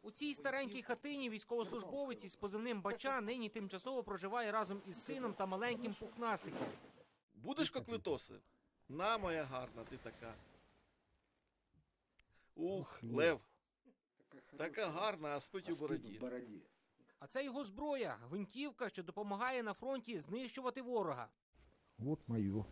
У цій старенькій хатині військовослужбовець із позивним Бача нині тимчасово проживає разом із сином та маленьким пухнастиком. Будеш коклетоси? На, моя гарна, ти така. Ух, лев. Така гарна, а спить у бороді. А це його зброя – гвинтівка, що допомагає на фронті знищувати ворога. Вот мое.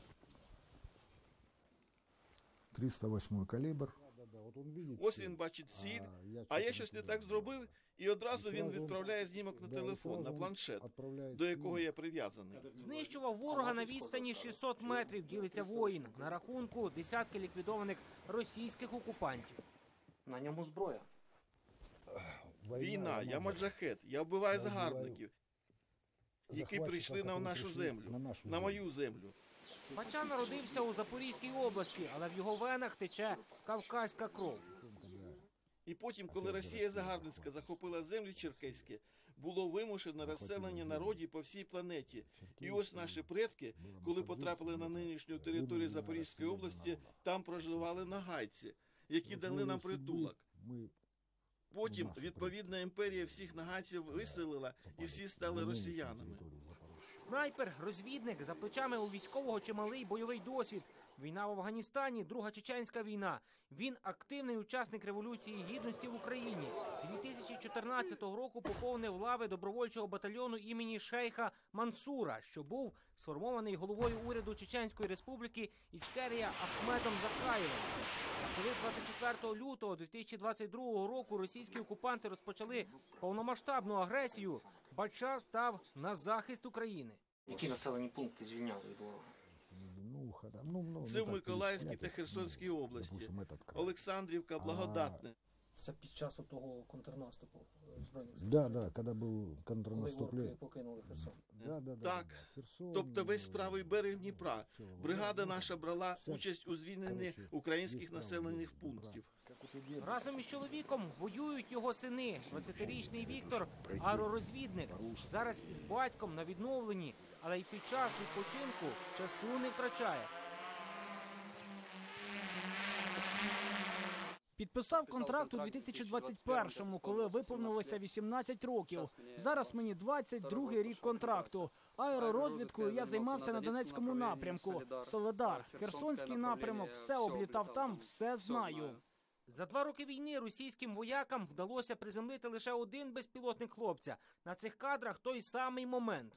308 калібр. Ось він бачить ціль, а я щось не так зробив, і одразу він відправляє знімок на телефон, на планшет, до якого я прив'язаний. Знищував ворога на відстані 600 метрів, ділиться воїн. На рахунку десятки ліквідованих російських окупантів. На ньому зброя. Війна, я маджахет, я вбиваю загарбників, які прийшли на нашу землю, на мою землю. Бача народився у Запорізькій області, але в його венах тече кавказька кров. І потім, коли Росія загарбницька захопила землі черкеські, було вимушено розселення народів по всій планеті. І ось наші предки, коли потрапили на нинішню територію Запорізької області, там проживали нагайці, які дали нам притулок. Потім відповідна імперія всіх нагайців виселила, і всі стали росіянами. Снайпер, розвідник, за плечами у військового чималий бойовий досвід. Війна в Афганістані, Друга Чеченська війна. Він активний учасник Революції Гідності в Україні. 2014 року поповнив лави добровольчого батальйону імені шейха Мансура, що був сформований головою уряду Чеченської Республіки Ічкерія Ахмедом Закаєвим. Коли 24 лютого 2022 року російські окупанти розпочали повномасштабну агресію, Бача став на захист України. Які населені пункти звільняли від ворога? Це в Миколаївській та Херсонській області. Олександрівка, Благодатне. Це під час того контрнаступу Збройних сил? Да, коли був контрнаступ. Коли покинули Херсон? Так, тобто весь правий берег Дніпра. Бригада наша брала участь у звільненні українських населених пунктів. Разом із чоловіком воюють його сини. 20-річний Віктор – аеророзвідник. Зараз із батьком на відновленні, але й під час відпочинку часу не втрачає. Підписав контракт у 2021-му, коли виповнилося 18 років. Зараз мені 22-й рік контракту. Аеророзвідкою я займався на Донецькому напрямку. Соледар, Херсонський напрямок, все облітав там, все знаю. За 2 роки війни російським воякам вдалося приземлити лише один безпілотник хлопця. На цих кадрах той самий момент.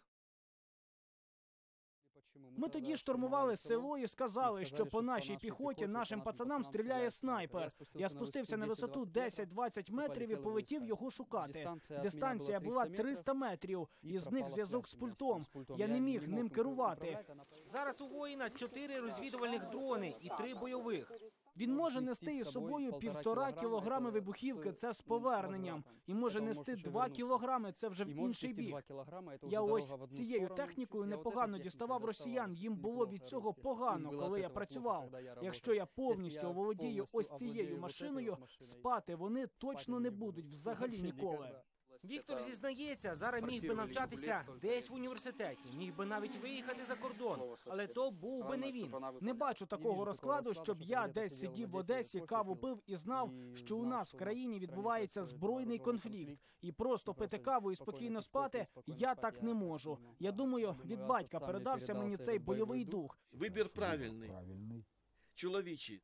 Ми тоді штурмували село і сказали, що по нашій піхоті нашим пацанам стріляє снайпер. Я спустився на висоту 10-20 метрів і полетів його шукати. Дистанція була 300 метрів, і зник зв'язок з пультом. Я не міг ним керувати. Зараз у воїна 4 розвідувальних дрони і 3 бойових. Він може нести із собою 1,5 кілограми вибухівки, це з поверненням. І може нести 2 кілограми, це вже в інший бік. Я ось цією технікою непогано діставав росіян. Їм було від цього погано, коли я працював. Якщо я повністю оволодію ось цією машиною, спати вони точно не будуть взагалі ніколи. Віктор зізнається, зараз міг би навчатися десь в університеті, міг би навіть виїхати за кордон, але то був би не він. Не бачу такого розкладу, щоб я десь сидів в Одесі, каву пив і знав, що у нас в країні відбувається збройний конфлікт. І просто пити каву і спокійно спати я так не можу. Я думаю, від батька передався мені цей бойовий дух. Вибір правильний, чоловічий.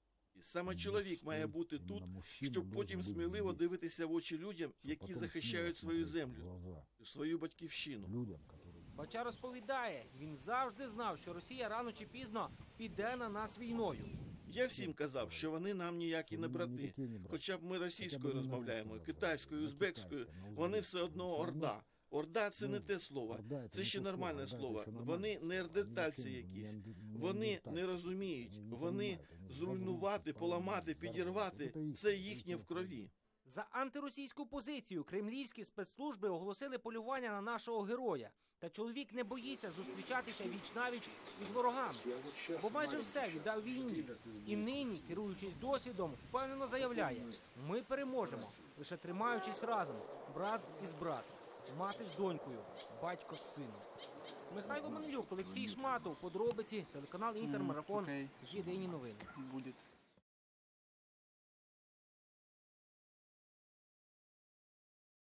Саме чоловік має бути тут, щоб потім сміливо дивитися в очі людям, які захищають свою землю, свою батьківщину. Бача розповідає, він завжди знав, що Росія рано чи пізно піде на нас війною. Я всім казав, що вони нам ніякі не брати. Хоча б ми російською розмовляємо, китайською, узбекською, вони все одно орда. Орда – це не те слово, це ще нормальне слово. Вони неандертальці якісь, вони не розуміють, вони зруйнувати, поламати, підірвати – це їхнє в крові. За антиросійську позицію кремлівські спецслужби оголосили полювання на нашого героя. Та чоловік не боїться зустрічатися віч-навіч із ворогами. Бо майже все віддав війні. І нині, керуючись досвідом, впевнено заявляє – ми переможемо, лише тримаючись разом, брат із братом. Мати з донькою, батько з сином. Михайло Манилюк, Олексій Шматов, подробиці, телеканал Інтермарафон, Єдині новини.